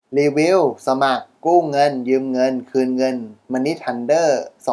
รีวิวสมัครกู้เงินยืมเงินคืนเงิน Money Thunder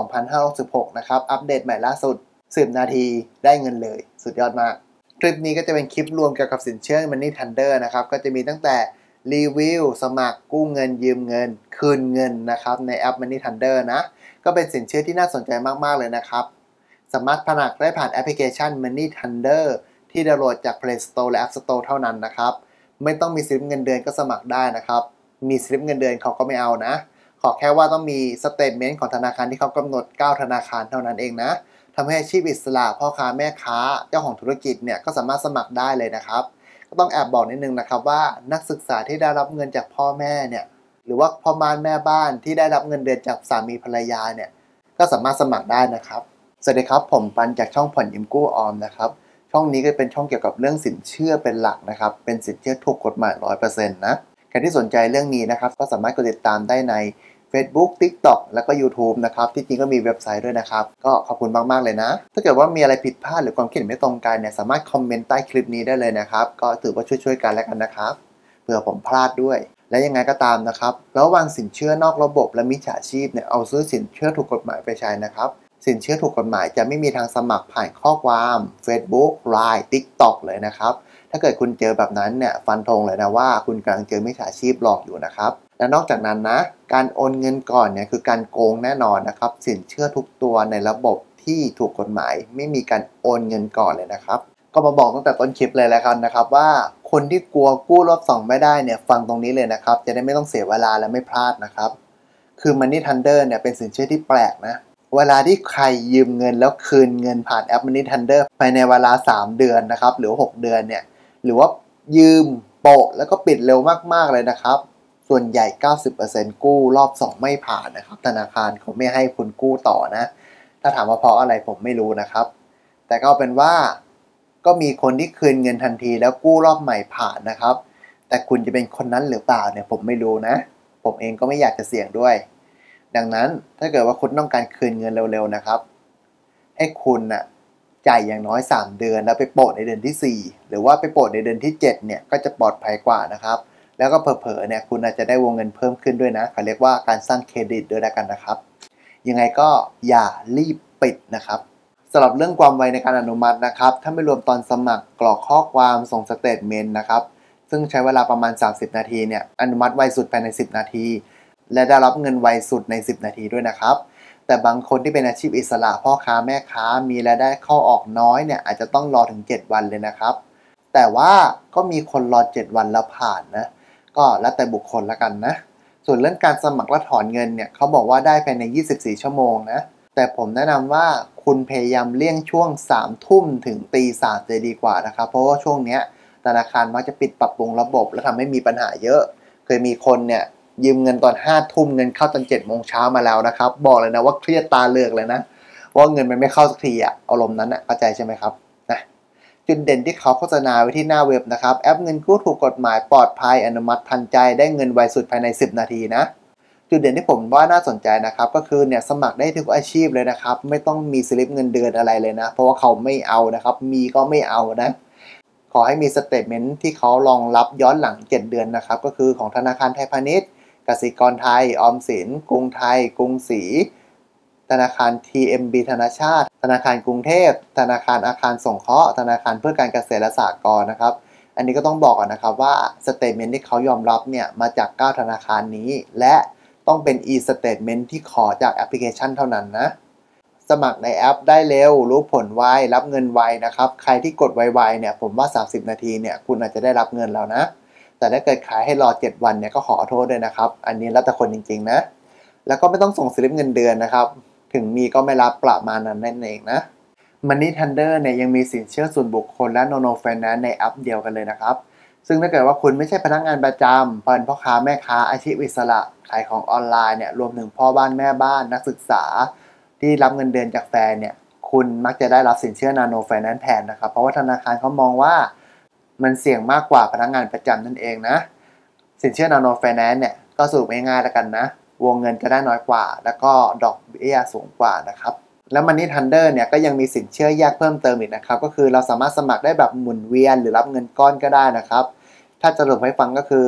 2566นะครับอัปเดตใหม่ล่าสุด10นาทีได้เงินเลยสุดยอดมากคลิปนี้ก็จะเป็นคลิปรวมเกี่ยวกับสินเชื่อ Money Thunder นะครับก็จะมีตั้งแต่รีวิวสมัครกู้เงินยืมเงินคืนเงินนะครับในแอป Money Thunder นะก็เป็นสินเชื่อที่น่าสนใจมากๆเลยนะครับสามารถสมัครได้ผ่านแอปพลิเคชัน Money Thunder ที่ดาวน์โหลดจาก Play Store และ App Store เท่านั้นนะครับไม่ต้องมีสลิปเงินเดือนก็สมัครได้นะครับมีสลิปเงินเดือนเขาก็ไม่เอานะขอแค่ว่าต้องมีสเตทเมนต์ของธนาคารที่เขากำหนด9ธนาคารเท่านั้นเองนะทำให้อาชีพอิสระพ่อค้าแม่ค้าเจ้าของธุรกิจเนี่ยก็สามารถสมัครได้เลยนะครับก็ต้องแอบบอกนิดนึงนะครับว่านักศึกษาที่ได้รับเงินจากพ่อแม่เนี่ยหรือว่าพ่อบ้านแม่บ้านที่ได้รับเงินเดือนจากสามีภรรยาเนี่ยก็สามารถสมัครได้นะครับสวัสดีครับผมปันจากช่องผ่อนยิ้มกู้ออมนะครับช่องนี้ก็เป็นช่องเกี่ยวกับเรื่องสินเชื่อเป็นหลักนะครับเป็นสินเชื่อถูกกฎหมาย 100% นะใครที่สนใจเรื่องนี้นะครับก็สามารถกดติดตามได้ใน Facebook TikTok แล้วก็ YouTube นะครับที่จริงก็มีเว็บไซต์ด้วยนะครับก็ขอบคุณมากๆเลยนะถ้าเกิดว่ามีอะไรผิดพลาดหรือความคิดเห็นไม่ตรงกันเนี่ยสามารถคอมเมนต์ใต้คลิปนี้ได้เลยนะครับก็ถือว่าช่วยๆกันแล้วกันนะครับเผื่อผมพลาดด้วยและยังไงก็ตามนะครับระวังสินเชื่อนอกระบบและมิจฉาชีพเนี่ยเอาซื้อสินเชื่อถูกกฎหมายไปใช้นะครับสินเชื่อถูกกฎหมายจะไม่มีทางสมัครผ่านข้อความ Facebook Line TikTok เลยนะครับถ้าเกิดคุณเจอแบบนั้นเนี่ยฟันธงเลยนะว่าคุณกำลังเจอมิจฉาชีพหลอกอยู่นะครับและนอกจากนั้นนะการโอนเงินก่อนเนี่ยคือการโกงแน่นอนนะครับสินเชื่อทุกตัวในระบบที่ถูกกฎหมายไม่มีการโอนเงินก่อนเลยนะครับก็มาบอกตั้งแต่ต้นคลิปเลยแล้วกันนะครับว่าคนที่กลัวกู้รอบ2ไม่ได้เนี่ยฟังตรงนี้เลยนะครับจะได้ไม่ต้องเสียเวลาและไม่พลาดนะครับคือ Money Thunder เนี่ยเป็นสินเชื่อที่แปลกนะเวลาที่ใครยืมเงินแล้วคืนเงินผ่านแอป Money Thunder ภายในเวลา3เดือนนะครับหรือ6เดือนเนี่ยหรือว่ายืมโปะแล้วก็ปิดเร็วมากๆเลยนะครับส่วนใหญ่ 90% กู้รอบ2ไม่ผ่านนะครับธนาคารเขาไม่ให้คุณกู้ต่อนะถ้าถามว่าเพราะอะไรผมไม่รู้นะครับแต่ก็เป็นว่าก็มีคนที่คืนเงินทันทีแล้วกู้รอบใหม่ผ่านนะครับแต่คุณจะเป็นคนนั้นหรือเปล่าเนี่ยผมไม่รู้นะผมเองก็ไม่อยากจะเสี่ยงด้วยดังนั้นถ้าเกิดว่าคุณต้องการคืนเงินเร็วๆนะครับให้คุณน่ะจ่ายอย่างน้อย3เดือนแล้วไปโปะในเดือนที่4หรือว่าไปโปะในเดือนที่7เนี่ยก็จะปลอดภัยกว่านะครับแล้วก็เผลอๆเนี่ยคุณอาจจะได้วงเงินเพิ่มขึ้นด้วยนะเขาเรียกว่าการสร้างเครดิตด้วยแล้วกันนะครับยังไงก็อย่ารีบปิดนะครับสำหรับเรื่องความไวในการอนุมัตินะครับถ้าไม่รวมตอนสมัครกรอกข้อความส่งสเตทเมนต์นะครับซึ่งใช้เวลาประมาณ30นาทีเนี่ยอนุมัติไวสุดภายใน10นาทีและได้รับเงินไวสุดใน10นาทีด้วยนะครับแต่บางคนที่เป็นอาชีพอิสระพ่อค้าแม่ค้ามีรายได้เข้าออกน้อยเนี่ยอาจจะต้องรอถึง7วันเลยนะครับแต่ว่าก็มีคนรอ7วันแล้วผ่านนะก็แล้วแต่บุคคลละกันนะส่วนเรื่องการสมัครและถอนเงินเนี่ยเขาบอกว่าได้ภายใน24ชั่วโมงนะแต่ผมแนะนำว่าคุณพยายามเลี่ยงช่วง3ทุ่มถึงตี3จะดีกว่านะครับเพราะว่าช่วงเนี้ยธนาคารมักจะปิดปรับปรุงระบบและทำให้มีปัญหาเยอะเคยมีคนเนี่ยยืมเงินตอน5ทุ่มเงินเข้าตอน7โมงเช้ามาแล้วนะครับบอกเลยนะว่าเครียดตาเหลือกเลยนะว่าเงินมันไม่เข้าสักทีอะอารมณ์นั้นอะเข้าใจใช่ไหมครับนะจุดเด่นที่เขาโฆษณาไว้ที่หน้าเว็บนะครับแอปเงินกู้ถูกกฎหมายปลอดภัยอนุมัติทันใจได้เงินไวสุดภายใน10นาทีนะจุดเด่นที่ผมว่าน่าสนใจนะครับก็คือเนี่ยสมัครได้ทุกอาชีพเลยนะครับไม่ต้องมีสลิปเงินเดือนอะไรเลยนะเพราะว่าเขาไม่เอานะครับมีก็ไม่เอานะขอให้มีสเตทเมนต์ที่เขารองรับย้อนหลัง7เดือนนะครับก็คือของธนาคารไทยพาณิชย์กสิกรไทยออมสินกรุงไทยกรุงศรีธนาคาร TMB ธนาชาติธนาคารกรุงเทพธนาคารอาคารสงเคราะห์ธนาคารเพื่อการเกษตรและสหกรณ์นะครับอันนี้ก็ต้องบอกก่อนนะครับว่าสเตทเมนต์ที่เขายอมรับเนี่ยมาจาก9ธนาคารนี้และต้องเป็น e-statement ที่ขอจากแอปพลิเคชันเท่านั้นนะสมัครในแอปได้เร็วรู้ผลไวรับเงินไวนะครับใครที่กดไวๆเนี่ยผมว่า30นาทีเนี่ยคุณอาจจะได้รับเงินแล้วนะแต่ถ้าเกิดขายให้รอ7วันเนี่ยก็ขอโทษด้วยนะครับอันนี้แล้วแต่คนจริงๆนะแล้วก็ไม่ต้องส่งสลิปเงินเดือนนะครับถึงมีก็ไม่รับประมาณนั้นนั่นเองนะ Money Thunder เนี่ยยังมีสินเชื่อส่วนบุคคลและ Nono Finance ในแอปเดียวกันเลยนะครับซึ่งถ้าเกิดว่าคุณไม่ใช่พนักงานประจำเป็นพ่อค้าแม่ค้าอาชีพอิสระขายของออนไลน์เนี่ยรวมถึงพ่อบ้านแม่บ้านนักศึกษาที่รับเงินเดือนจากแฟนเนี่ยคุณมักจะได้รับสินเชื่อ Nano Finance แทนนะครับเพราะว่าธนาคารเขามองว่ามันเสี่ยงมากกว่าพนักงานประจำนั่นเองนะสินเชื่อ Nano Finance เนี่ยก็สรุปง่ายๆแล้วกันนะวงเงินจะได้น้อยกว่าแล้วก็ดอกเบี้ยสูงกว่านะครับแล้ว Money Thunder เนี่ยก็ยังมีสินเชื่อแยกเพิ่มเติมอีกนะครับก็คือเราสามารถสมัครได้แบบหมุนเวียนหรือรับเงินก้อนก็ได้นะครับถ้าจะสรุปให้ฟังก็คือ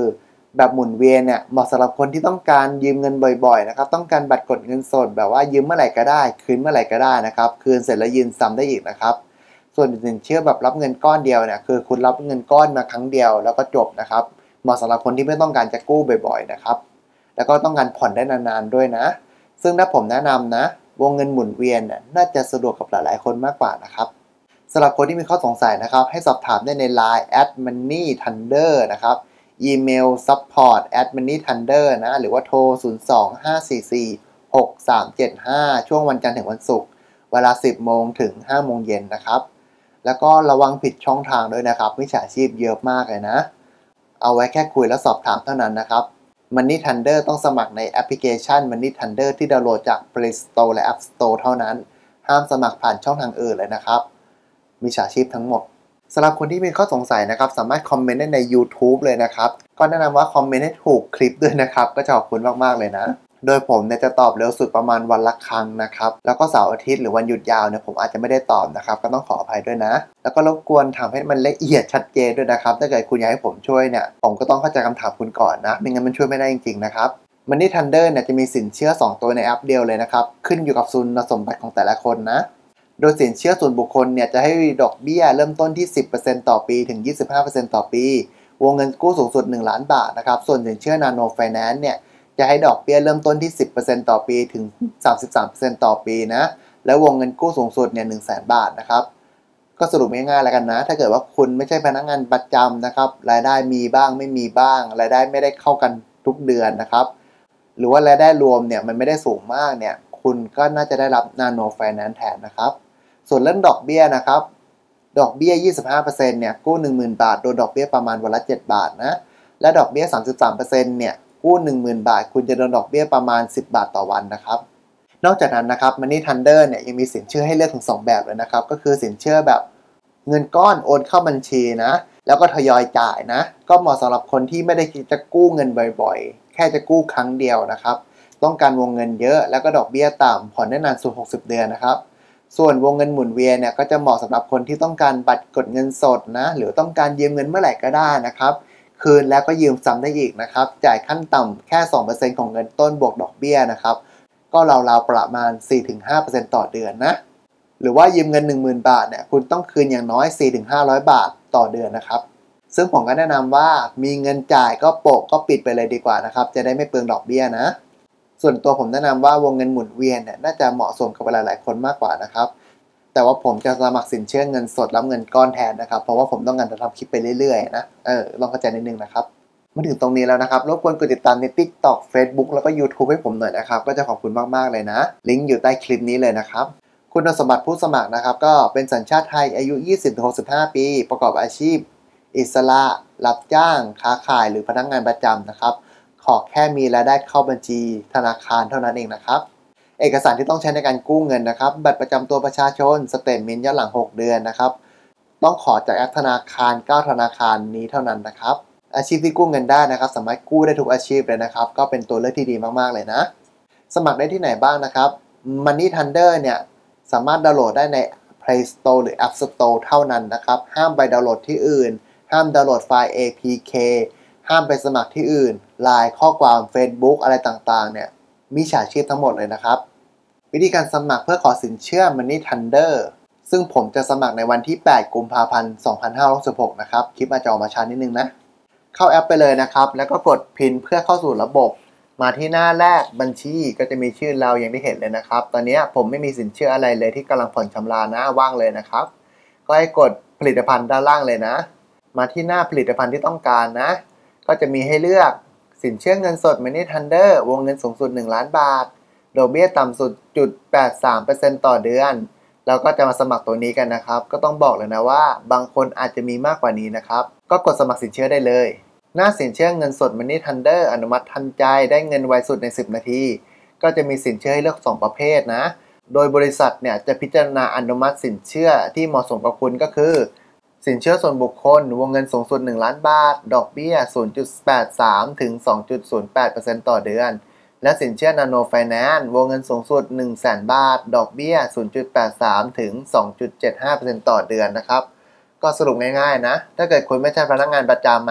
แบบหมุนเวียนเนี่ยเหมาะสำหรับคนที่ต้องการยืมเงินบ่อยๆนะครับต้องการบัตรกดเงินสดแบบว่ายืมเมื่อไหร่ก็ได้คืนเมื่อไหร่ก็ได้นะครับคืนเสร็จแล้วยืมซ้ำได้อีกนะครับส่วนสินเชื่อแบบรับเงินก้อนเดียวเนี่ยคือคุณรับเงินก้อนมาครั้งเดียวแล้วก็จบนะครับเหมาะสำหรับคนที่ไม่ต้องการจะกู้บ่อยๆนะครับแล้วก็ต้องการผ่อนได้นานๆด้วยนะซึ่งถ้าผมแนะนำนะวงเงินหมุนเวียนเนี่ยน่าจะสะดวกกับหลายๆคนมากกว่านะครับสำหรับคนที่มีข้อสงสัยนะครับให้สอบถามได้ใน Line @moneythunder นะครับอีเมล support@moneythunder นะหรือว่าโทร 025446375 ช่วงวันจันทร์ถึงวันศุกร์เวลา 10 โมงถึง 5 โมงเย็นนะครับแล้วก็ระวังผิดช่องทางด้วยนะครับมิจฉาชีพเยอะมากเลยนะเอาไว้แค่คุยและสอบถามเท่านั้นนะครับ Money Thunder ต้องสมัครในแอปพลิเคชัน Money Thunder ที่ดาวน์โหลดจาก Play Store และ App Store เท่านั้นห้ามสมัครผ่านช่องทางอื่นเลยนะครับมิจฉาชีพทั้งหมดสำหรับคนที่มีข้อสงสัยนะครับสามารถคอมเมนต์ได้ใน YouTube เลยนะครับก็แนะนำว่าคอมเมนต์ให้ถูกคลิปด้วยนะครับก็จะขอบคุณมากๆเลยนะโดยผมเนี่ยจะตอบเร็วสุดประมาณวันละครั้งนะครับแล้วก็เสาร์อาทิตย์หรือวันหยุดยาวเนี่ยผมอาจจะไม่ได้ตอบนะครับก็ต้องขออภัยด้วยนะแล้วก็รบกวนทำให้มันละเอียดชัดเจนด้วยนะครับถ้าเกิดคุณอยากให้ผมช่วยเนี่ยผมก็ต้องเข้าใจคำถามคุณก่อนนะไม่งั้นมันช่วยไม่ได้จริงๆนะครับ Money Thunder เนี่ยจะมีสินเชื่อ2ตัวในแอปเดียวเลยนะครับขึ้นอยู่กับคุณสมบัติของแต่ละคนนะโดยสินเชื่อส่วนบุคคลเนี่ยจะให้ดอกเบี้ยเริ่มต้นที่ 10% ต่อปีถึง 25% ต่อปีวงเงินกู้สูงสุด1ล้านบาทนะครับส่วนสินเชื่อ Nano Finance เนี่ยจะให้ดอกเบี้ยเริ่มต้นที่ 10% ต่อปีถึง 33% ต่อปีนะแล้ววงเงินกู้สูงสุดเนี่ย 100,000 บาทนะครับก็สรุปง่ายๆแล้วกันนะถ้าเกิดว่าคุณไม่ใช่พนักงานประจำนะครับรายได้มีบ้างไม่มีบ้างรายได้ไม่ได้เข้ากันทุกเดือนนะครับหรือว่ารายได้รวมเนี่ยมันไม่ได้สูงมากเนี่ยคุณก็น่าจะได้รับ Nano Finance แทนนะครับส่วนเรื่องดอกเบี้ยนะครับดอกเบี้ย 25% เนี่ยกู้ 10,000 บาทโดนดอกเบี้ยประมาณวันละ 7 บาทนะและดอกเบี้ย 33% เนี่ยกู้ 10,000 บาทคุณจะโดนดอกเบี้ยประมาณ 10 บาทต่อวันนะครับนอกจากนั้นนะครับ Money Thunder เนี่ยยังมีสินเชื่อให้เลือกถึง2แบบเลยนะครับก็คือสินเชื่อแบบเงินก้อนโอนเข้าบัญชีนะแล้วก็ทยอยจ่ายนะก็เหมาะสำหรับคนที่ไม่ได้คิดจะกู้เงินบ่อยๆแค่จะกู้ครั้งเดียวนะครับต้องการวงเงินเยอะแล้วก็ดอกเบี้ยต่ำผ่อนได้นานสุด60 เดือนนะครับส่วนวงเงินหมุนเวียนเนี่ยก็จะเหมาะสำหรับคนที่ต้องการบัตรกดเงินสดนะหรือต้องการยืมเงินเมื่อไหร่ก็ได้นะครับคืนแล้วก็ยืมซ้ำได้อีกนะครับจ่ายขั้นต่ำแค่ 2% ของเงินต้นบวกดอกเบี้ยนะครับก็ราวๆประมาณ 4-5% ต่อเดือนนะหรือว่ายืมเงิน 10,000 บาทเนี่ยคุณต้องคืนอย่างน้อย 4-500 บาทต่อเดือนนะครับซึ่งผมก็แนะนำว่ามีเงินจ่ายก็โปะก็ปิดไปเลยดีกว่านะครับจะได้ไม่เปลืองดอกเบี้ยนะส่วนตัวผมแนะนำว่าวงเงินหมุนเวียนเนี่ยน่าจะเหมาะสมกับหลายๆคนมากกว่านะครับแต่ว่าผมจะสมัครสินเชื่อเงินสดรับเงินก้อนแทนนะครับเพราะว่าผมต้องการจะทำคลิปไปเรื่อยๆนะลองเข้าใจนิดนึงนะครับมาถึงตรงนี้แล้วนะครับรบกวนกดติดตามใน TikTok Facebook แล้วก็ YouTube ให้ผมหน่อยนะครับก็จะขอบคุณมากๆเลยนะลิงก์อยู่ใต้คลิปนี้เลยนะครับคุณสมบัติผู้สมัครนะครับก็เป็นสัญชาติไทยอายุ 20-65 ปีประกอบอาชีพอิสระรับจ้างค้าขายหรือพนักงานประจำนะครับขอแค่มีรายได้เข้าบัญชีธนาคารเท่านั้นเองนะครับเอกสารที่ต้องใช้ในการกู้เงินนะครับบัตรประจำตัวประชาชนสเตทเมนต์ย้อนหลัง6 เดือนนะครับต้องขอจากแอปธนาคาร9ธนาคารนี้เท่านั้นนะครับอาชีพที่กู้เงินได้นะครับสามารถกู้ได้ทุกอาชีพเลยนะครับก็เป็นตัวเลือกที่ดีมากๆเลยนะสมัครได้ที่ไหนบ้างนะครับ Money Thunder เนี่ยสามารถดาวน์โหลดได้ใน Play Store หรือ App Store เท่านั้นนะครับห้ามไปดาวน์โหลดที่อื่นห้ามดาวน์โหลดไฟล์ APK ห้ามไปสมัครที่อื่น LINE ข้อความ Facebook อะไรต่างๆเนี่ยมิจฉาชีพทั้งหมดเลยนะครับวิธีการสมัครเพื่อขอสินเชื่อ Money Thunder ซึ่งผมจะสมัครในวันที่ 8 กุมภาพันธ์ 2566 นะครับคลิปอาจจะออกมาช้านิดนึงนะเข้าแอปไปเลยนะครับแล้วก็กดพินเพื่อเข้าสู่ระบบมาที่หน้าแรกบัญชีก็จะมีชื่อเราอย่างที่เห็นเลยนะครับตอนนี้ผมไม่มีสินเชื่ออะไรเลยที่กำลังผ่อนชำระนะว่างเลยนะครับก็ให้กดผลิตภัณฑ์ด้านล่างเลยนะมาที่หน้าผลิตภัณฑ์ที่ต้องการนะก็จะมีให้เลือกสินเชื่อเงินสด Money Thunder วงเงินสูงสุด1ล้านบาทดอกเบี้ยต่ำสุด 0.83% ต่อเดือนแล้วก็จะมาสมัครตัวนี้กันนะครับก็ต้องบอกเลยนะว่าบางคนอาจจะมีมากกว่านี้นะครับก็กดสมัครสินเชื่อได้เลยหน้าสินเชื่อเงินสด Money Thunder อนุมัติทันใจได้เงินไวสุดใน10 นาทีก็จะมีสินเชื่อให้เลือก2 ประเภทนะโดยบริษัทเนี่ยจะพิจารณาอนุมัติสินเชื่อที่เหมาะสมกับคุณก็คือสินเชื่อส่วนบุคคลวงเงินสูงสุด1ล้านบาทดอกเบี้ย 0.83 ถึง 2.08% ต่อเดือนและสินเชื่อ Nano Finance วงเงินสูงสุด 100,000 บาทดอกเบี้ย 0.83 ถึง 2.75% ต่อเดือนนะครับก็สรุปง่ายๆนะถ้าเกิดคุณไม่ใช่พนักงานประจำ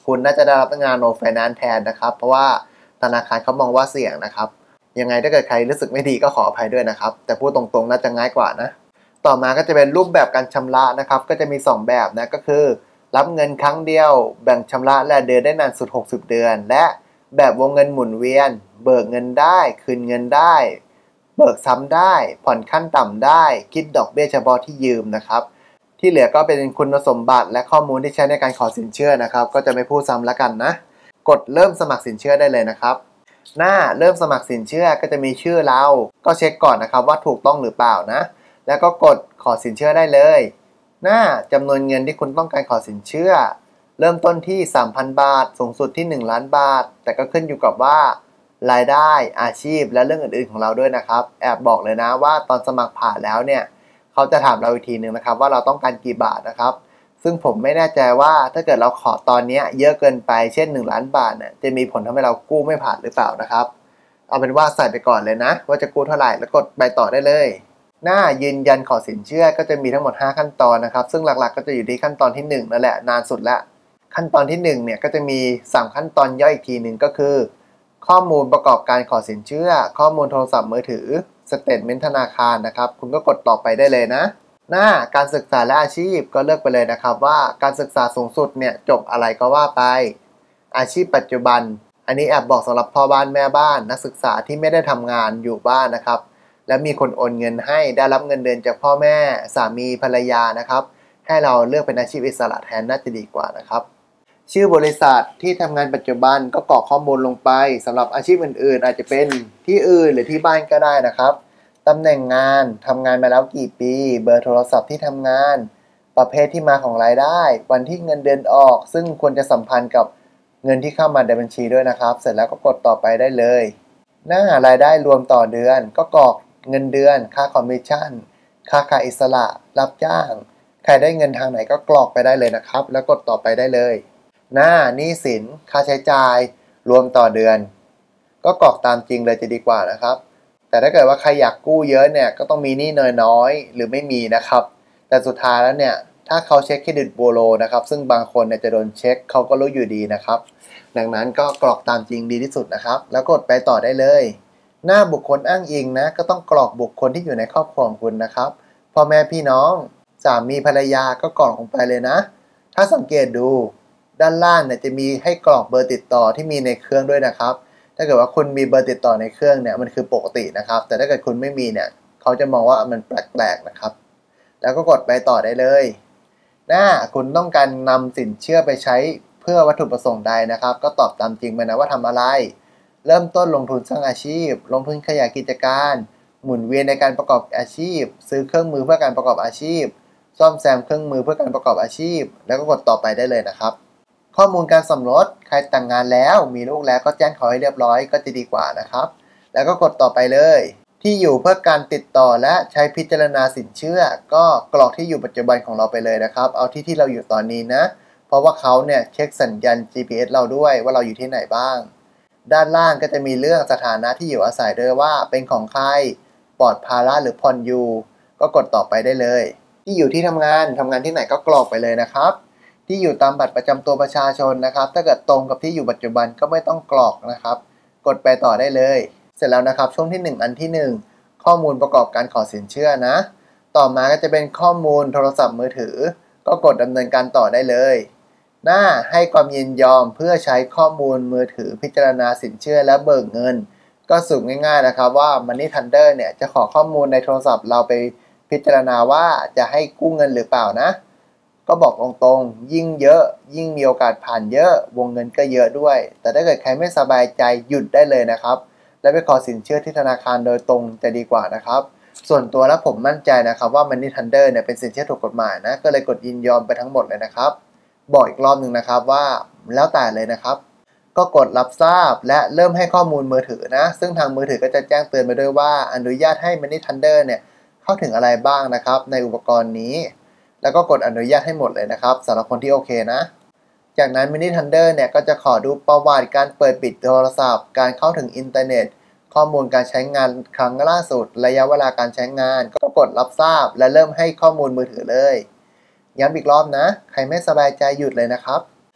คุณน่าจะได้รับงาน no finance แทนนะครับเพราะว่าธนาคารเขามองว่าเสี่ยงนะครับยังไงถ้าเกิดใครรู้สึกไม่ดีก็ขออภัยด้วยนะครับแต่พูดตรงๆน่าจะง่ายกว่านะต่อมาก็จะเป็นรูปแบบการชำระนะครับก็จะมี2แบบนะก็คือรับเงินครั้งเดียวแบ่งชำระและเดือนได้นานสุด60เดือนและแบบวงเงินหมุนเวียนเบิกเงินได้คืนเงินได้เบิกซ้ำได้ผ่อนขั้นต่ำได้คิดดอกเบี้ยเฉพาะที่ยืมนะครับที่เหลือก็เป็นคุณสมบัติและข้อมูลที่ใช้ในการขอสินเชื่อนะครับก็จะไม่พูดซ้ำแล้วกันนะกดเริ่มสมัครสินเชื่อได้เลยนะครับหน้าเริ่มสมัครสินเชื่อก็จะมีชื่อเราก็เช็คก่อนนะครับว่าถูกต้องหรือเปล่านะแล้วก็กดขอสินเชื่อได้เลยหน้าจำนวนเงินที่คุณต้องการขอสินเชื่อเริ่มต้นที่ 3,000 บาทสูงสุดที่1ล้านบาทแต่ก็ขึ้นอยู่กับว่ารายได้อาชีพและเรื่องอื่นๆของเราด้วยนะครับแอบบอกเลยนะว่าตอนสมัครผ่านแล้วเนี่ยเขาจะถามเราอีกทีนึงนะครับว่าเราต้องการกี่บาทนะครับซึ่งผมไม่แน่ใจว่าถ้าเกิดเราขอตอนนี้เยอะเกินไปเช่น1ล้านบาทเนี่ยจะมีผลทำให้เรากู้ไม่ผ่านหรือเปล่านะครับเอาเป็นว่าใส่ไปก่อนเลยนะว่าจะกู้เท่าไหร่แล้วกดไปต่อได้เลยหน้ายืนยันขอสินเชื่อก็จะมีทั้งหมด5ขั้นตอนนะครับซึ่งหลักๆก็จะอยู่ที่ขั้นตอนที่1นั่นแหละนานสุดละขั้นตอนที่1เนี่ยก็จะมี3ขั้นตอนย่อยอีกทีหนึ่งก็คือข้อมูลประกอบการขอสินเชื่อข้อมูลโทรศัพท์มือถือสเตทเมนต์ธนาคารนะครับคุณก็กดต่อไปได้เลยนะหน้าการศึกษาและอาชีพก็เลือกไปเลยนะครับว่าการศึกษาสูงสุดเนี่ยจบอะไรก็ว่าไปอาชีพปัจจุบันอันนี้แอบบอกสำหรับพ่อบ้านแม่บ้านนักศึกษาที่ไม่ได้ทำงานอยู่บ้านนะครับและมีคนโอนเงินให้ได้รับเงินเดือนจากพ่อแม่สามีภรรยานะครับให้เราเลือกเป็นอาชีพอิสระแทนน่าจะดีกว่านะครับชื่อบริษัทที่ทำงานปัจจุบันก็กรอกข้อมูลลงไปสำหรับอาชีพอื่นๆอาจจะเป็นที่อื่นหรือที่บ้านก็ได้นะครับตำแหน่งงานทำงานมาแล้วกี่ปีเบอร์โทรศัพท์ที่ทำงานประเภทที่มาของรายได้วันที่เงินเดือนออกซึ่งควรจะสัมพันธ์กับเงินที่เข้ามาในบัญชีด้วยนะครับเสร็จแล้วก็กดต่อไปได้เลยหน้ารายได้รวมต่อเดือนก็กรอกเงินเดือนค่าคอมมิชชั่นค่าขายอิสระรับจ้างใครได้เงินทางไหนก็กรอกไปได้เลยนะครับแล้วกดต่อไปได้เลยหน้าหนี้สินค่าใช้จ่ายรวมต่อเดือนก็กรอกตามจริงเลยจะดีกว่านะครับแต่ถ้าเกิดว่าใครอยากกู้เยอะเนี่ยก็ต้องมีหนี้น้อยๆหรือไม่มีนะครับแต่สุดท้ายแล้วเนี่ยถ้าเขาเช็คเครดิตบูโรนะครับซึ่งบางคนเนี่ยจะโดนเช็คเขาก็รู้อยู่ดีนะครับดังนั้นก็กรอกตามจริงดีที่สุดนะครับแล้วกดไปต่อได้เลยหน้าบุคคลอ้างอิงนะก็ต้องกรอกบุคคลที่อยู่ในครอบครัวของคุณนะครับพ่อแม่พี่น้องสามีภรรยาก็กรอกลงไปเลยนะถ้าสังเกตดูด้านล่างเนี่ยจะมีให้กรอกเบอร์ติดต่อที่มีในเครื่องด้วยนะครับถ้าเกิดว่าคุณมีเบอร์ติดต่อในเครื่องเนี่ยมันคือปกตินะครับแต่ถ้าเกิดคุณไม่มีเนี่ยเขาจะมองว่ามันแปลกๆนะครับแล้วก็กดไปต่อได้เลยคุณต้องการนำสินเชื่อไปใช้เพื่อวัตถุประสงค์ใดนะครับก็ตอบตามจริงไปนะว่าทำอะไรเริ่มต้นลงทุนสร้างอาชีพลงทุนขยายกิจการหมุนเวียนในการประกอบอาชีพซื้อเครื่องมือเพื่อการประกอบอาชีพซ่อมแซมเครื่องมือเพื่อการประกอบอาชีพแล้วก็กดต่อไปได้เลยนะครับข้อมูลการสมรสใครแต่งงานแล้วมีลูกแล้วก็แจ้งขอให้เรียบร้อยก็จะดีกว่านะครับแล้วก็กดต่อไปเลยที่อยู่เพื่อการติดต่อและใช้พิจารณาสินเชื่อก็กรอกที่อยู่ปัจจุบันของเราไปเลยนะครับเอาที่เราอยู่ตอนนี้นะเพราะว่าเขาเนี่ยเช็คสัญญาณ GPS เราด้วยว่าเราอยู่ที่ไหนบ้างด้านล่างก็จะมีเรื่องสถานะที่อยู่อาศัยด้วยว่าเป็นของใครปลอดภาระหรือผ่อนอยู่ก็กดต่อไปได้เลยที่อยู่ที่ทำงานที่ไหนก็กรอกไปเลยนะครับที่อยู่ตามบัตรประจำตัวประชาชนนะครับถ้าเกิดตรงกับที่อยู่ปัจจุบันก็ไม่ต้องกรอกนะครับกดไปต่อได้เลยเสร็จแล้วนะครับช่วงที่1อันที่1ข้อมูลประกอบการขอสินเชื่อนะต่อมาก็จะเป็นข้อมูลโทรศัพท์มือถือก็กดดำเนินการต่อได้เลยให้ความยินยอมเพื่อใช้ข้อมูลมือถือพิจารณาสินเชื่อและเบิกเงินก็สรุปง่ายๆนะครับว่า Money Thunder เนี่ยจะขอข้อมูลในโทรศัพท์เราไปพิจารณาว่าจะให้กู้เงินหรือเปล่านะก็บอกตรงๆยิ่งเยอะยิ่งมีโอกาสผ่านเยอะวงเงินก็เยอะด้วยแต่ถ้าเกิดใครไม่สบายใจหยุดได้เลยนะครับและไปขอสินเชื่อที่ธนาคารโดยตรงจะดีกว่านะครับส่วนตัวแล้วผมมั่นใจนะครับว่า Money Thunder เนี่ยเป็นสินเชื่อถูกกฎหมายนะก็เลยกดยินยอมไปทั้งหมดเลยนะครับบอกอีกรอบหนึ่งนะครับว่าแล้วแต่เลยนะครับก็กดรับทราบและเริ่มให้ข้อมูลมือถือนะซึ่งทางมือถือก็จะแจ้งเตือนไปด้วยว่าอนุญาตให้ Money Thunder เนี่ยเข้าถึงอะไรบ้างนะครับในอุปกรณ์นี้แล้วก็กดอนุญาตให้หมดเลยนะครับสำหรับคนที่โอเคนะจากนั้น Money Thunder เนี่ยก็จะขอดูประวัติการเปิดปิดโทรศัพท์การเข้าถึงอินเทอร์เน็ตข้อมูลการใช้งานครั้งล่าสุดระยะเวลาการใช้งานก็กดรับทราบและเริ่มให้ข้อมูลมือถือเลยย้ำอีกรอบนะใครไม่สบายใจหยุดเลยนะครับ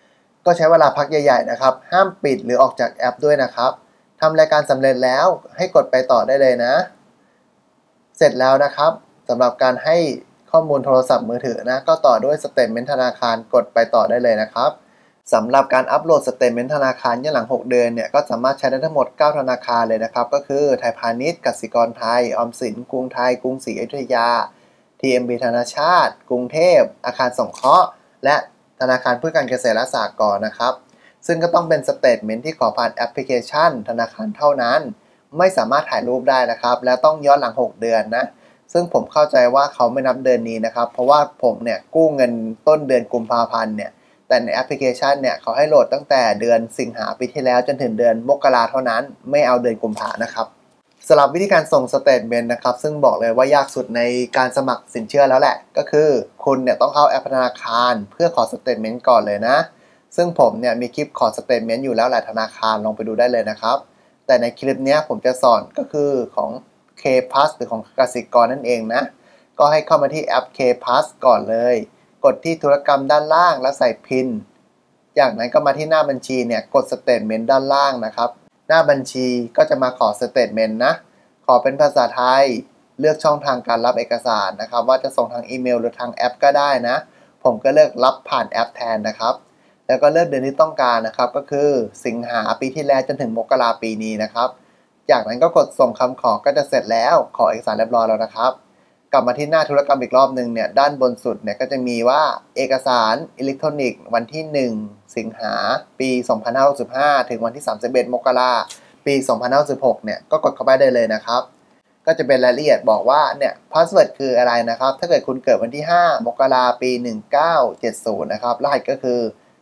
ก็ใช้เวลาพักใหญ่ๆนะครับห้ามปิดหรือออกจากแอปด้วยนะครับทำรายการสำเร็จแล้วให้กดไปต่อได้เลยนะเสร็จแล้วนะครับสำหรับการให้ข้อมูลโทรศัพท์มือถือนะก็ต่อด้วยสเตทเมนต์ธนาคารกดไปต่อได้เลยนะครับสำหรับการอัปโหลดสเตทเมนต์ธนาคารย้อนหลัง6 เดือนเนี่ยก็สามารถใช้ได้ทั้งหมด9ธนาคารเลยนะครับก็คือไทยพาณิชย์กสิกรไทยออมสินกรุงไทยกรุงศรีอยุธยา TMB ธนาชาติกรุงเทพอาคารสงเคราะห์และธนาคารเพื่อการเกษตรและสหกรณ์นะครับซึ่งก็ต้องเป็นสเตทเมนต์ที่ขอผ่านแอปพลิเคชันธนาคารเท่านั้นไม่สามารถถ่ายรูปได้นะครับแล้วต้องย้อนหลัง6 เดือนนะซึ่งผมเข้าใจว่าเขาไม่นับเดือนนี้นะครับเพราะว่าผมเนี่ยกู้เงินต้นเดือนกุมภาพันธ์เนี่ยแต่ในแอปพลิเคชันเนี่ยเขาให้โหลดตั้งแต่เดือนสิงหาปีที่แล้วจนถึงเดือนมกราเท่านั้นไม่เอาเดือนกุมภานะครับสำหรับวิธีการส่งสเตทเมนต์นะครับซึ่งบอกเลยว่ายากสุดในการสมัครสินเชื่อแล้วแหละก็คือคุณเนี่ยต้องเข้าแอปธนาคารเพื่อขอสเตทเมนต์ก่อนเลยนะซึ่งผมเนี่ยมีคลิปขอสเตทเมนต์อยู่แล้วหลายธนาคารลองไปดูได้เลยนะครับแต่ในคลิปนี้ผมจะสอนก็คือของ K-Plus หรือของกสิกรนั่นเองนะก็ให้เข้ามาที่แอป K-Plus ก่อนเลยกดที่ธุรกรรมด้านล่างแล้วใส่พินจากนั้นก็มาที่หน้าบัญชีเนี่ยกดสเตทเมนต์ด้านล่างนะครับหน้าบัญชีก็จะมาขอสเตทเมนต์นะขอเป็นภาษาไทยเลือกช่องทางการรับเอกสารนะครับว่าจะส่งทางอีเมลหรือทางแอปก็ได้นะผมก็เลือกรับผ่านแอปแทนนะครับแล้วก็เลือกเดือนที่ต้องการนะครับก็คือสิงหาปีที่แล้วจนถึงมกราปีนี้นะครับจากนั้นก็กดส่งคำขอก็จะเสร็จแล้วขอเอกสารเรียบร้อยแล้วนะครับกลับมาที่หน้าธุรกรรมอีกรอบหนึ่งเนี่ยด้านบนสุดเนี่ยก็จะมีว่าเอกสารอิเล็กทรอนิกส์วันที่1สิงหาปี2565ถึงวันที่31มกราปี2566เนี่ยก็กดเข้าไปได้เลยนะครับก็จะเป็นรายละเอียดบอกว่าเนี่ยพาสเวิร์ดคืออะไรนะครับถ้าเกิดคุณเกิดวันที่5มกราปี1970นะครับรหัสก็คือ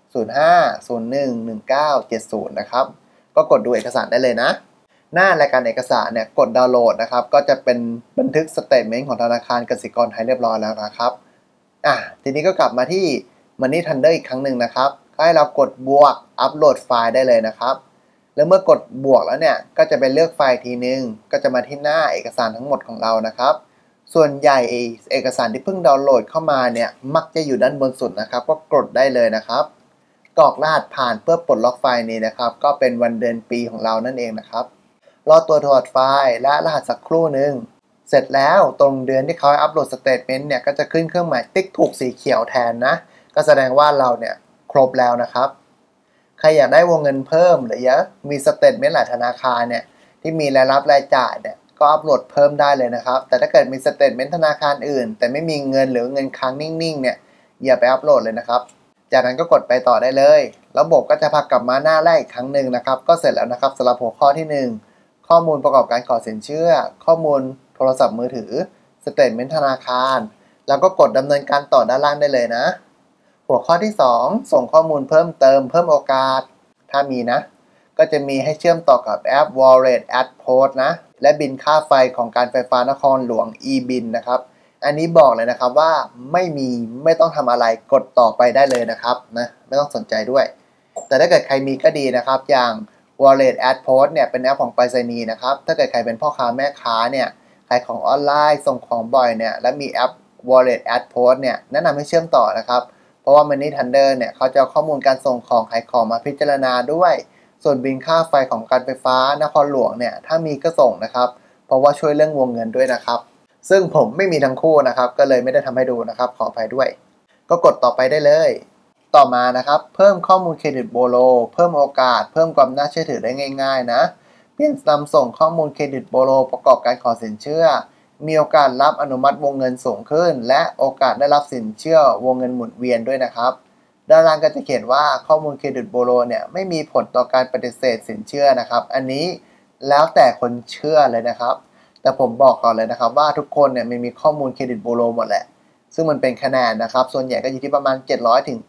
05011970นะครับก็กดดูเอกสารได้เลยนะหน้ารายการเอกสารเนี่ยกดดาวน์โหลดนะครับก็จะเป็นบันทึกสเตทเมนต์ของธนาคารกสิกรไทยเรียบร้อยแล้วนะครับทีนี้ก็กลับมาที่ Money Thunder อีกครั้งหนึ่งนะครับให้เรากดบวกอัปโหลดไฟล์ได้เลยนะครับแล้วเมื่อกดบวกแล้วเนี่ยก็จะไปเลือกไฟล์ทีนึงก็จะมาที่หน้าเอกสารทั้งหมดของเรานะครับส่วนใหญ่เอกสารที่เพิ่งดาวน์โหลดเข้ามาเนี่ยมักจะอยู่ด้านบนสุดนะครับก็กดได้เลยนะครับกรอกรหัสผ่านเพื่อปลดล็อกไฟล์นี้นะครับก็เป็นวันเดือนปีของเรานั่นเองนะครับรอตัวถอดไฟล์และรหัสสักครู่หนึ่งเสร็จแล้วตรงเดือนที่เขาอัปโหลดสเตทเมนต์เนี่ยก็จะขึ้นเครื่องหมายติ๊กถูกสีเขียวแทนนะก็แสดงว่าเราเนี่ยครบแล้วนะครับใครอยากได้วงเงินเพิ่มหรืออยากมีสเตทเมนต์หลายธนาคารเนี่ยที่มีรายรับรายจ่ายเนี่ยก็อัปโหลดเพิ่มได้เลยนะครับแต่ถ้าเกิดมีสเตทเมนต์ธนาคารอื่นแต่ไม่มีเงินหรือเงินค้างนิ่งๆเนี่ยอย่าไปอัปโหลดเลยนะครับจากนั้นก็กดไปต่อได้เลยระบบก็จะพากลับมาหน้าแรกอีกครั้งหนึ่งนะครับก็เสร็จแล้วนะครับสำหรับหัวข้อที่1ข้อมูลประกอบการขอสินเชื่อข้อมูลโทรศัพท์มือถือสเตทเมนต์ธนาคารแล้วก็กดดำเนินการต่อด้านล่างได้เลยนะหัวข้อที่2ส่งข้อมูลเพิ่มเติมเพิ่มโอกาสถ้ามีนะก็จะมีให้เชื่อมต่อกับแอป Wallet at Post นะและบินค่าไฟของการไฟฟ้านครหลวง e-bill นะครับอันนี้บอกเลยนะครับว่าไม่ต้องทำอะไรกดต่อไปได้เลยนะครับนะไม่ต้องสนใจด้วยแต่ถ้าเกิดใครมีก็ดีนะครับอย่าง Wallet at Post เนี่ยเป็นแอปของไปรษณีย์นะครับถ้าเกิดใครเป็นพ่อค้าแม่ค้าเนี่ยขายของออนไลน์ส่งของบ่อยเนี่ยและมีแอป Wallet at Post เนี่ยแนะนำให้เชื่อมต่อนะครับเพราะว่า Money Thunder เนี่ยเขาจะเอาข้อมูลการส่งของขายของมาพิจารณาด้วยส่วนบิลค่าไฟของการไฟฟ้านครหลวงเนี่ยถ้ามีก็ส่งนะครับเพราะว่าช่วยเรื่องวงเงินด้วยนะครับซึ่งผมไม่มีทั้งคู่นะครับก็เลยไม่ได้ทำให้ดูนะครับขออภัยด้วยก็กดต่อไปได้เลยต่อมานะครับเพิ่มข้อมูลเครดิตบูโรเพิ่มโอกาสเพิ่มความน่าเชื่อถือได้ง่ายๆนะเพียงนำส่งข้อมูลเครดิตบูโรประกอบการขอสินเชื่อมีโอกาสรับอนุมัติวงเงินสูงขึ้นและโอกาสได้รับสินเชื่อวงเงินหมุนเวียนด้วยนะครับด้านล่างก็จะเขียนว่าข้อมูลเครดิตบูโรเนี่ยไม่มีผลต่อการปฏิเสธสินเชื่อนะครับอันนี้แล้วแต่คนเชื่อเลยนะครับแต่ผมบอกก่อนเลยนะครับว่าทุกคนเนี่ยมีข้อมูลเครดิตบูโรหมดแหละซึ่งมันเป็นคะแนนนะครับส่วนใหญ่ก็อยู่ที่ประมาณ700ถึง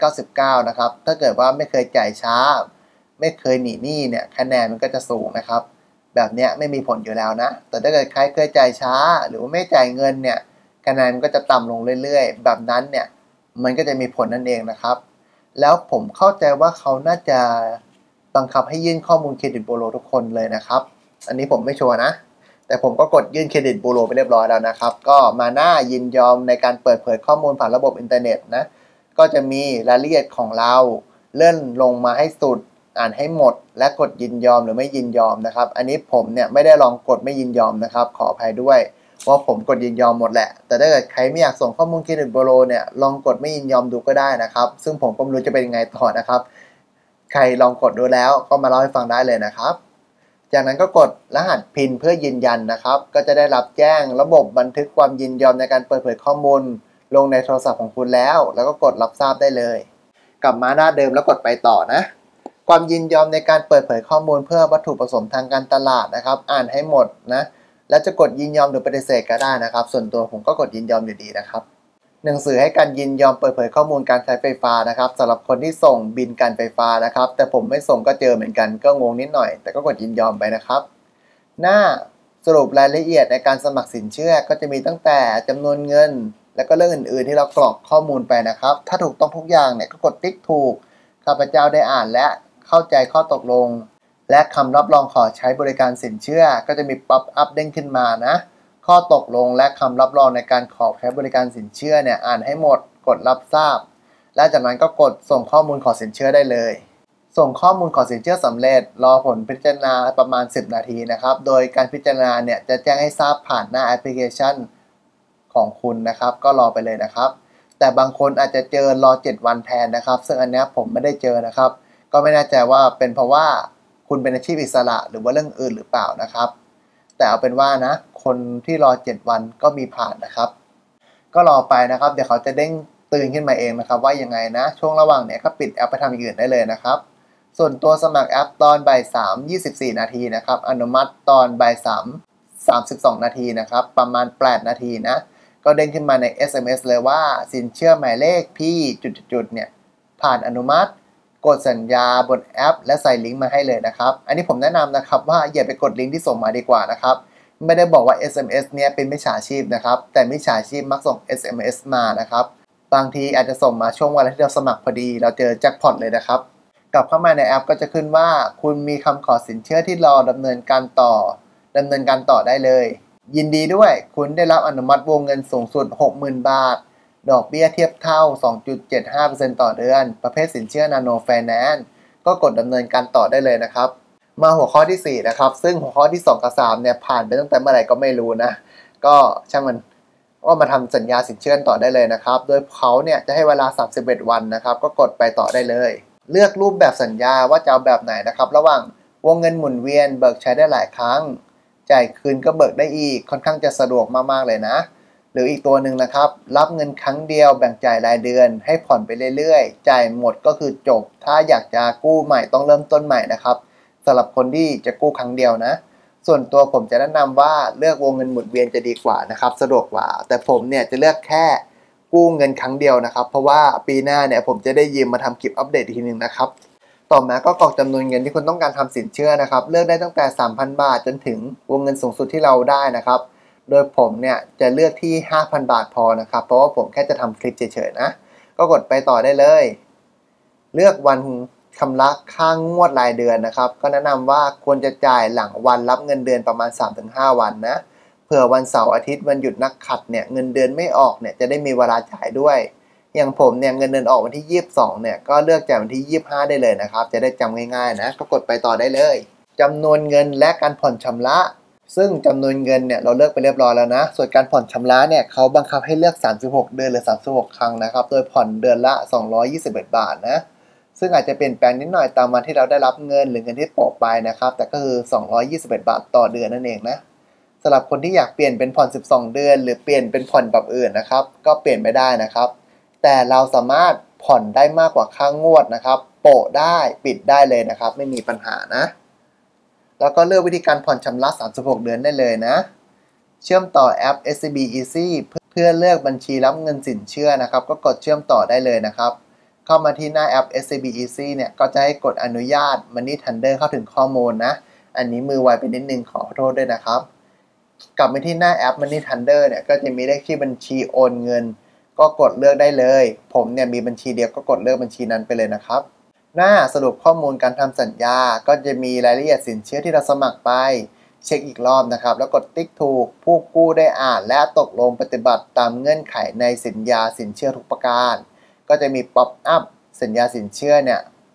999นะครับถ้าเกิดว่าไม่เคยจ่ายช้าไม่เคยหนีหนี้เนี่ยคะแนนมันก็จะสูงนะครับแบบเนี้ยไม่มีผลอยู่แล้วนะแต่ถ้าเกิดใครเคยจ่ายช้าหรือว่าไม่จ่ายเงินเนี่ยคะแนนมันก็จะต่ำลงเรื่อยๆแบบนั้นเนี่ยมันก็จะมีผลนั่นเองนะครับแล้วผมเข้าใจว่าเขาน่าจะบังคับให้ยื่นข้อมูลเครดิตบูโรทุกคนเลยนะครับอันนี้ผมไม่ชัวร์นะแต่ผมก็กดยื่นเครดิตบูโรไปเรียบร้อยแล้วนะครับก็มาหน้ายินยอมในการเปิดเผยข้อมูลผ่านระบบอินเทอร์เน็ตนะก็จะมีรายละเอียดของเราเลื่อนลงมาให้สุดอ่านให้หมดและกดยินยอมหรือไม่ยินยอมนะครับอันนี้ผมเนี่ยไม่ได้ลองกดไม่ยินยอมนะครับขออภัยด้วยว่าผมกดยินยอมหมดแหละแต่ถ้าเกิดใครไม่อยากส่งข้อมูลเครดิตบูโรเนี่ยลองกดไม่ยินยอมดูก็ได้นะครับซึ่งผมก็ไม่รู้จะเป็นยังไงต่อนะครับใครลองกดดูแล้วก็มาเล่าให้ฟังได้เลยนะครับจากนั้นก็กดรหัสพินเพื่อยืนยันนะครับก็จะได้รับแจ้งระบบบันทึกความยินยอมในการเปิดเผยข้อมูลลงในโทรศัพท์ของคุณแล้วก็กดรับทราบได้เลยกลับมาหน้าเดิมแล้วกดไปต่อนะความยินยอมในการเปิดเผยข้อมูลเพื่อวัตถุประสงค์ทางการตลาดนะครับอ่านให้หมดนะแล้วจะกดยินยอมหรือปฏิเสธก็ได้นะครับส่วนตัวผมก็กดยินยอมอยู่ดีนะครับหนังสือให้การยินยอมเปิดเผยข้อมูลการใช้ไฟฟ้านะครับสำหรับคนที่ส่งบินการไฟฟ้านะครับแต่ผมไม่ส่งก็เจอเหมือนกันก็งงนิดหน่อยแต่ก็กดยินยอมไปนะครับหน้าสรุปรายละเอียดในการสมัครสินเชื่อก็จะมีตั้งแต่จำนวนเงินแล้วก็เรื่องอื่นๆที่เรากรอกข้อมูลไปนะครับถ้าถูกต้องทุกอย่างเนี่ยก็กดติ๊กถูกข้าพเจ้าได้อ่านและเข้าใจข้อตกลงและคำรับรองขอใช้บริการสินเชื่อก็จะมีป๊อปอัพเด้งขึ้นมานะข้อตกลงและคำรับรองในการขอใช้บริการสินเชื่อเนี่ยอ่านให้หมดกดรับทราบและจากนั้นก็กดส่งข้อมูลขอสินเชื่อได้เลยส่งข้อมูลขอสินเชื่อสำเร็จรอผลพิจารณาประมาณ10 นาทีนะครับโดยการพิจารณาเนี่ยจะแจ้งให้ทราบผ่านหน้าแอปพลิเคชันของคุณนะครับก็รอไปเลยนะครับแต่บางคนอาจจะเจอรอ7 วันแทนนะครับซึ่งอันนี้ผมไม่ได้เจอนะครับก็ไม่แน่ใจว่าเป็นเพราะว่าคุณเป็นอาชีพอิสระหรือว่าเรื่องอื่นหรือเปล่านะครับแต่เอาเป็นว่านะคนที่รอ7 วันก็มีผ่านนะครับก็รอไปนะครับเดี๋ยวเขาจะเด้งเตือนขึ้นมาเองนะครับว่ายังไงนะช่วงระหว่างเนี่ยก็ปิดแอปไปทำอย่างอื่นได้เลยนะครับส่วนตัวสมัครแอปตอนบ่าย3 24 นาทีนะครับอนุมัติตอนบ่าย3 32 นาทีนะครับประมาณ8 นาทีนะก็เด้งขึ้นมาใน SMS เลยว่าสินเชื่อหมายเลขพี่จุดๆเนี่ยผ่านอนุมัติกดสัญญาบนแอปและใส่ลิงก์มาให้เลยนะครับอันนี้ผมแนะนำนะครับว่าอย่าไปกดลิงก์ที่ส่งมาดีกว่านะครับไม่ได้บอกว่า SMS เนี้ยเป็นมิจฉาชีพนะครับแต่มิจฉาชีพมักส่ง SMS มานะครับบางทีอาจจะส่งมาช่วงเวลาที่เราสมัครพอดีเราเจอแจ็คพอตเลยนะครับกลับเข้ามาในแอปก็จะขึ้นว่าคุณมีคำขอสินเชื่อที่รอดำเนินการต่อได้เลยยินดีด้วยคุณได้รับอนุมัติวงเงินสูงสุด 60,000 บาทดอกเบี้ยเทียบเท่า 2.75% ต่อเดือนประเภทสินเชื่อนาโนไฟแนนซ์ก็กดดำเนินการต่อได้เลยนะครับมาหัวข้อที่4นะครับซึ่งหัวข้อที่2กับ3เนี่ยผ่านไปตั้งแต่เมื่อไหร่ก็ไม่รู้นะก็ช่างมันว่ามาทำสัญญาสินเชื่อต่อได้เลยนะครับโดยเขาเนี่ยจะให้เวลา31 วันนะครับก็กดไปต่อได้เลยเลือกรูปแบบสัญญาว่าจะเอาแบบไหนนะครับระหว่างวงเงินหมุนเวียนเบิกใช้ได้หลายครั้งจ่ายคืนก็เบิกได้อีกค่อนข้างจะสะดวกมากๆเลยนะหรืออีกตัวหนึ่งนะครับรับเงินครั้งเดียวแบ่งจ่ายรายเดือนให้ผ่อนไปเรื่อยๆจ่ายหมดก็คือจบถ้าอยากจะกู้ใหม่ต้องเริ่มต้นใหม่นะครับสำหรับคนที่จะกู้ครั้งเดียวนะส่วนตัวผมจะแนะนำว่าเลือกวงเงินหมุนเวียนจะดีกว่านะครับสะดวกกว่าแต่ผมเนี่ยจะเลือกแค่กู้เงินครั้งเดียวนะครับเพราะว่าปีหน้าเนี่ยผมจะได้ยืมมาทำคลิปอัปเดตอีกทีนึงนะครับต่อมาก็กรอกจำนวนเงินที่คุณต้องการทำสินเชื่อนะครับเลือกได้ตั้งแต่ 3,000 บาทจนถึงวงเงินสูงสุดที่เราได้นะครับโดยผมเนี่ยจะเลือกที่ 5,000 บาทพอนะครับเพราะว่าผมแค่จะทำคลิปเฉยๆนะก็กดไปต่อได้เลยเลือกวันชำระค่างวดรายเดือนนะครับก็แนะนำว่าควรจะจ่ายหลังวันรับเงินเดือนประมาณ 3-5 วันนะเผื่อวันเสาร์อาทิตย์วันหยุดนักขัตเนี่ยเงินเดือนไม่ออกเนี่ยจะได้มีเวลาจ่ายด้วยอย่างผมเนี่ยเงินเดือนออกวันที่22เนี่ยก็เลือกจ่ายวันที่25ได้เลยนะครับจะได้จำง่ายๆนะก็กดไปต่อได้เลยจำนวนเงินและการผ่อนชำระซึ่งจำนวนเงินเนี่ยเราเลือกไปเรียบร้อยแล้วนะส่วนการผ่อนชำระเนี่ยเขาบังคับให้เลือก36 เดือนหรือ36 ครั้งนะครับโดยผ่อนเดือนละ221 บาทนะซึ่งอาจจะเปลี่ยนแปลงนิดหน่อยตามวันที่เราได้รับเงินหรือเงินที่โปะไปนะครับแต่ก็คือ221 บาทต่อเดือนนั่นเองนะสำหรับคนที่อยากเปลี่ยนเป็นผ่อน12 เดือนหรือเปลี่ยนเป็นผ่อนแบบอื่นนะครับก็เปลี่ยนไม่ได้นะครับแต่เราสามารถผ่อนได้มากกว่าค่างวดนะครับโปะได้ปิดได้เลยนะครับไม่มีปัญหานะแล้วก็เลือกวิธีการผ่อนชำระ36 เดือนได้เลยนะเชื่อมต่อแอป SCB Easy เพื่อเลือกบัญชีรับเงินสินเชื่อนะครับก็กดเชื่อมต่อได้เลยนะครับเข้ามาที่หน้าแอป SCB Easy เนี่ยก็จะให้กดอนุญาต Money Thunder เข้าถึงข้อมูลนะอันนี้มือไวไปนิดนึงขอโทษด้วยนะครับกลับไปที่หน้าแอป Money Thunder เนี่ยก็จะมีเลขที่บัญชีโอนเงินก็กดเลือกได้เลยผมเนี่ยมีบัญชีเดียวก็กดเลือกบัญชีนั้นไปเลยนะครับหน้าสรุปข้อมูลการทำสัญญาก็จะมีรายละเอียดสินเชื่อที่เราสมัครไปเช็คอีกรอบนะครับแล้วกดติ๊กถูกผู้กู้ได้อ่านและตกลงปฏิบัติตามเงื่อนไขในสัญญาสินเชื่อทุกประการก็จะมีป๊อปอัพสัญญาสินเชื่อเนี่ย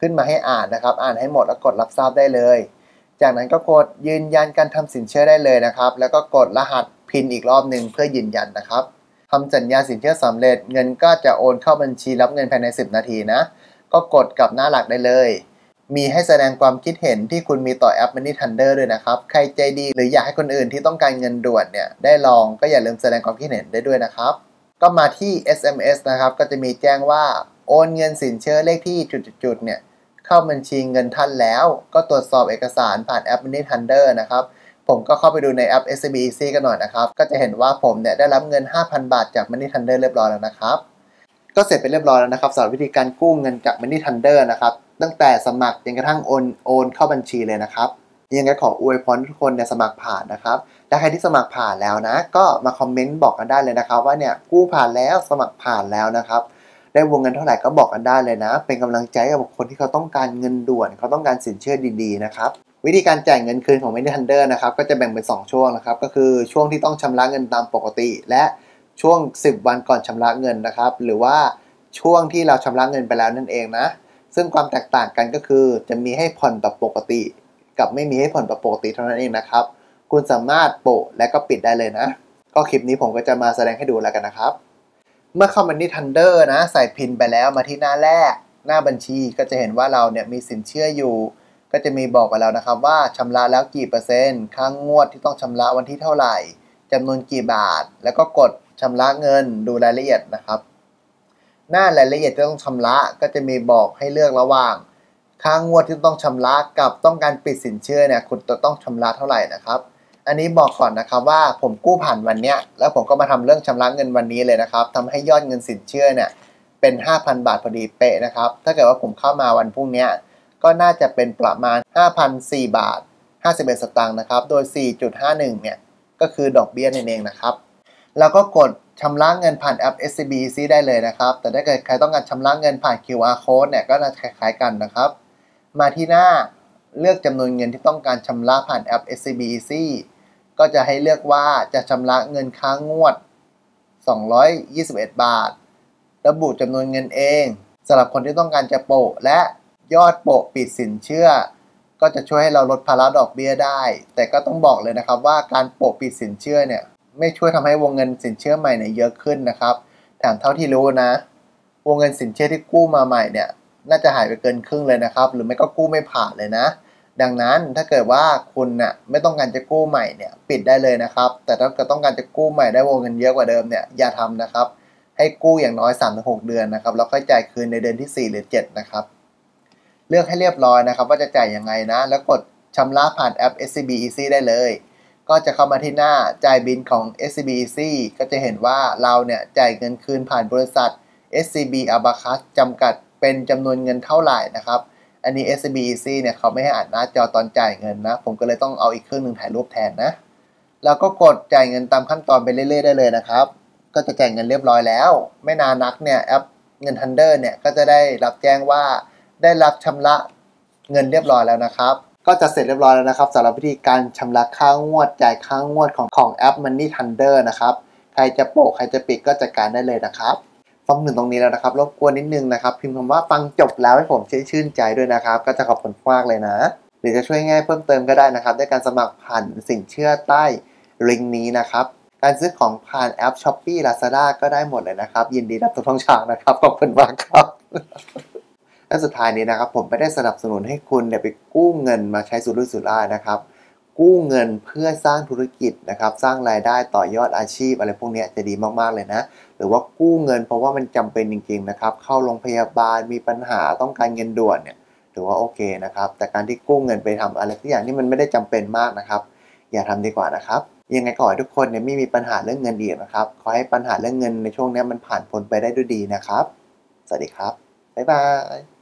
ขึ้นมาให้อ่านนะครับอ่านให้หมดแล้วกดรับทราบได้เลยจากนั้นก็กดยืนยันการทำสินเชื่อได้เลยนะครับแล้วก็กดรหัสพินอีกรอบหนึ่งเพื่อยืนยันนะครับทำสัญญาสินเชื่อสำเร็จเงินก็จะโอนเข้าบัญชีรับเงินภายใน10 นาทีนะก็กดกลับหน้าหลักได้เลยมีให้แสดงความคิดเห็นที่คุณมีต่อแอป Money Thunder ด้วยนะครับใครใจดีหรืออยากให้คนอื่นที่ต้องการเงินด่วนเนี่ยได้ลองก็อย่าลืมแสดงความคิดเห็นได้ด้วยนะครับก็มาที่ SMS นะครับก็จะมีแจ้งว่าโอนเงินสินเชื่อเลขที่จุดๆเนี่ยเข้าบัญชีเงินท่านแล้วก็ตรวจสอบเอกสารผ่านแอป Money Thunder นะครับผมก็เข้าไปดูในแอป SCB Easy กันหน่อยนะครับก็จะเห็นว่าผมเนี่ยได้รับเงิน 5,000 บาทจาก Money Thunder เรียบร้อยแล้วนะครับก็เสร็จไปเรียบร้อยแล้วนะครับสำหรับวิธีการกู้เงินจาก Money Thunder นะครับตั้งแต่สมัครจนกระทั่งโอนเข้าบัญชีเลยนะครับยังไงขออวยพรทุกคนเนี่ยสมัครผ่านนะครับและใครที่สมัครผ่านแล้วนะก็มาคอมเมนต์บอกกันได้เลยนะครับว่าเนี่ยกู้ผ่านแล้วสมัครผ่านแล้วนะครับได้วงเงินเท่าไหร่ก็บอกกันได้เลยนะเป็นกำลังใจกับคนที่เขาต้องการเงินด่วนเขาต้องการสินเชื่อดีๆนะครับวิธีการจ่ายเงินคืนของ Money Thunder นะครับก็จะแบ่งเป็น2ช่วงนะครับก็คือช่วงที่ต้องชำระเงินตามปกติและช่วง10 วันก่อนชำระเงินนะครับหรือว่าช่วงที่เราชำระเงินไปแล้วนั่นเองนะซึ่งความแตกต่างกันก็คือจะมีให้ผ่อนแบบปกติกับไม่มีให้ผ่อนแบบปกติเท่านั้นเองนะครับคุณสามารถโปะและก็ปิดได้เลยนะก็คลิปนี้ผมก็จะมาแสดงให้ดูแล้วกันนะครับเมื่อเข้า Money Thunder นะใส่พินไปแล้วมาที่หน้าแรกหน้าบัญชีก็จะเห็นว่าเราเนี่ยมีสินเชื่ออยู่ก็จะมีบอกไปแล้วนะครับว่าชำระแล้วกี่เปอร์เซ็นต์ค่างวดที่ต้องชำระวันที่เท่าไหร่จำนวนกี่บาทแล้วก็กดชำระเงินดูรายละเอียดนะครับหน้ารายละเอียดที่ต้องชำระก็จะมีบอกให้เลือกระหว่างค่างวดที่ต้องชำระกับต้องการปิดสินเชื่อเนี่ยคุณจะต้องชำระเท่าไหร่นะครับอันนี้บอกก่อนนะครับว่าผมกู้ผ่านวันเนี้ยแล้วผมก็มาทำเรื่องชำระเงินวันนี้เลยนะครับทำให้ยอดเงินสินเชื่อเนี่ยเป็น 5,000 บาทพอดีเป๊ะนะครับถ้าเกิดว่าผมเข้ามาวันพรุ่งนี้ก็น่าจะเป็นประมาณ 5,004 บาท 51 สตางค์นะครับโดย 4.51 เนี่ยก็คือดอกเบี้ยนั่นเองนะครับแล้วก็กดชำระเงินผ่านแอป SCB Easy ได้เลยนะครับแต่ถ้าเกิดใครต้องการชำระเงินผ่าน QR Code เนี่ยก็น่าจะคล้ายๆกันนะครับมาที่หน้าเลือกจำนวนเงินที่ต้องการชำระผ่านแอป SCB Easy ก็จะให้เลือกว่าจะชำระเงินค้างงวด221 บาทระบุจำนวนเงินเองสำหรับคนที่ต้องการจะโปะและยอดโปะปิดสินเชื่อก็จะช่วยให้เราลดภาระดอกเบี้ยได้แต่ก็ต้องบอกเลยนะครับว่าการโปะปิดสินเชื่อเนี่ยไม่ช่วยทำให้วงเงินสินเชื่อใหม่เนี่ยเยอะขึ้นนะครับแถมเท่าที่รู้นะวงเงินสินเชื่อที่กู้มาใหม่เนี่ยน่าจะหายไปเกินครึ่งเลยนะครับหรือไม่ก็กู้ไม่ผ่านเลยนะดังนั้นถ้าเกิดว่าคุณน่ะไม่ต้องการจะกู้ใหม่เนี่ยปิดได้เลยนะครับแต่ถ้าเกิดต้องการจะกู้ใหม่ได้วงเงินเยอะกว่าเดิมเนี่ยอย่าทำนะครับให้กู้อย่างน้อย 3-6 เดือนนะครับแล้วค่อยจ่ายคืนในเดือนที่4หรือ7นะครับเลือกให้เรียบร้อยนะครับว่าจะจ่ายยังไงนะแล้วกดชำระผ่านแอป SCB Easy ได้เลยก็จะเข้ามาที่หน้าจ่ายบิลของ SCB Easy ก็จะเห็นว่าเราเนี่ยจ่ายเงินคืนผ่านบริษัท SCB Abacus จำกัดเป็นจำนวนเงินเท่าไหร่นะครับอันนี้ SCB Easy เนี่ยเขาไม่ให้อ่านหน้าจอตอนจ่ายเงินนะผมก็เลยต้องเอาอีกเครื่องนึงถ่ายรูปแทนนะแล้วก็กดจ่ายเงินตามขั้นตอนไปเรื่อยๆได้เลยนะครับก็จะจ่ายเงินเรียบร้อยแล้วไม่นานนักเนี่ยแอปเงิน Thunder เนี่ยก็จะได้รับแจ้งว่าได้รับชำระเงินเรียบร้อยแล้วนะครับก็จะเสร็จเรียบร้อยแล้วนะครับสำหรับวิธีการชำระค่างวดจ่ายค่างวดของแอป Money Thunder นะครับใครจะโปะใครจะปิดก็จัดการได้เลยนะครับฟังถึงตรงนี้แล้วนะครับรบกวนนิดนึงนะครับพิมพ์คำว่าฟังจบแล้วให้ผมชื่นใจด้วยนะครับก็จะขอบคุณมากเลยนะหรือจะช่วยง่ายเพิ่มเติมก็ได้นะครับด้วยการสมัครผ่านสินเชื่อใต้ลิงก์นี้นะครับการซื้อของผ่านแอป Shopee Lazada ก็ได้หมดเลยนะครับยินดีรับทุกช่องทางนะครับขอบคุณมากครับและสุดท้ายนี้นะครับผมไม่ได้สนับสนุนให้คุณเนี่ยไปกู้เงินมาใช้สุรุ่ยสุร่ายนะครับกู้เงินเพื่อสร้างธุรกิจนะครับสร้างรายได้ต่อยอดอาชีพอะไรพวกนี้จะดีมากๆเลยนะหรือว่ากู้เงินเพราะว่ามันจำเป็นจริงๆนะครับเข้าโรงพยาบาลมีปัญหาต้องการเงินด่วนเนี่ยถือว่าโอเคนะครับแต่การที่กู้เงินไปทำอะไรทุกอย่างที่มันไม่ได้จำเป็นมากนะครับอย่าทำดีกว่านะครับยังไงขอให้ทุกคนเนี่ยไม่มีปัญหาเรื่องเงินอีกนะครับขอให้ปัญหาเรื่องเงินในช่วงนี้มันผ่านพ้นไปได้ด้วยดีนะครับสวัสดีครับบ๊ายบาย